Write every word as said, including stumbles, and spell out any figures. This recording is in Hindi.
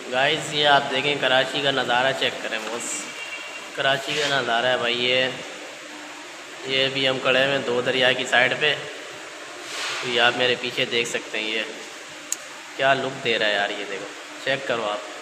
गाइस ये आप देखें, कराची का नज़ारा चेक करें बस। कराची का नज़ारा है भाई ये। ये भी हम खड़े हैं दो दरिया की साइड पे, तो ये आप मेरे पीछे देख सकते हैं। ये क्या लुक दे रहा है यार, ये देखो, चेक करो आप।